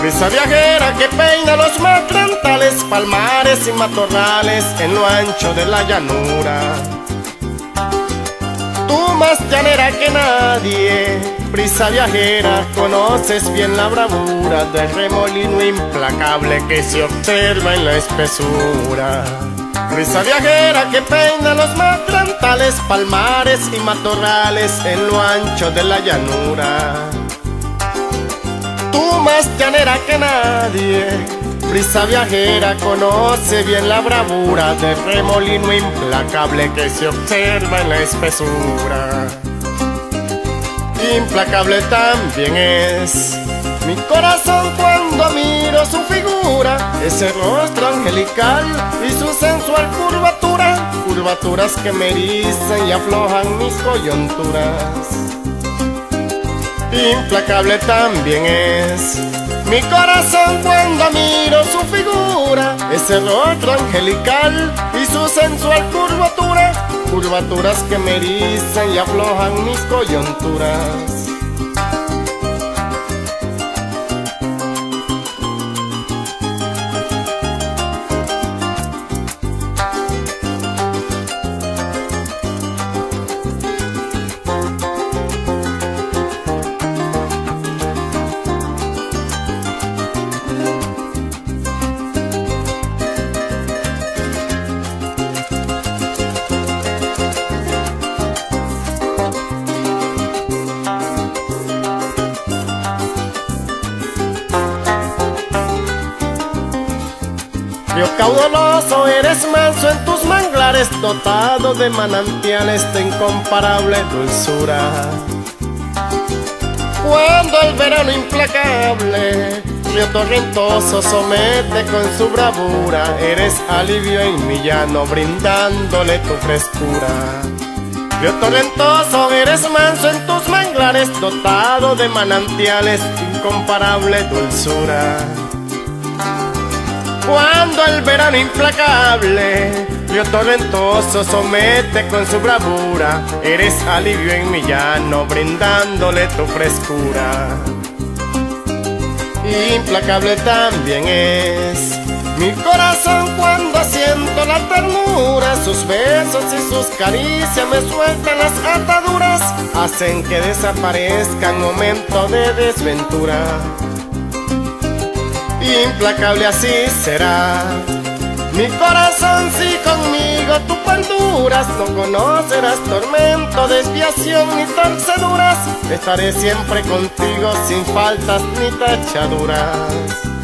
Brisa viajera que peina los matrantales, palmares y matorrales en lo ancho de la llanura. Tú más llanera que nadie, brisa viajera, conoces bien la bravura del remolino implacable que se observa en la espesura. Brisa viajera que peina los matrantales, palmares y matorrales en lo ancho de la llanura. Tú más llanera que nadie, brisa viajera, conoce bien la bravura del remolino implacable que se observa en la espesura. Implacable también es mi corazón cuando miro su figura, ese rostro angelical y su sensual curvatura, curvaturas que me erizan y aflojan mis coyunturas. Implacable también es mi corazón cuando miro su figura, ese rostro angelical y su sensual curvatura, curvaturas que me erizan y aflojan mis coyunturas. Río caudaloso, eres manso en tus manglares, dotado de manantiales de incomparable dulzura. Cuando el verano implacable, río torrentoso, somete con su bravura, eres alivio en mi llano, brindándole tu frescura. Río torrentoso, eres manso en tus manglares, dotado de manantiales de incomparable dulzura. Cuando el verano implacable, río torrentoso, somete con su bravura, eres alivio en mi llano, brindándole tu frescura. Implacable también es mi corazón cuando siento la ternura, sus besos y sus caricias me sueltan las ataduras, hacen que desaparezca en momento de desventura. Implacable así será mi corazón si conmigo tú perduras, no conocerás tormento, desviación ni torceduras, estaré siempre contigo sin faltas ni tachaduras.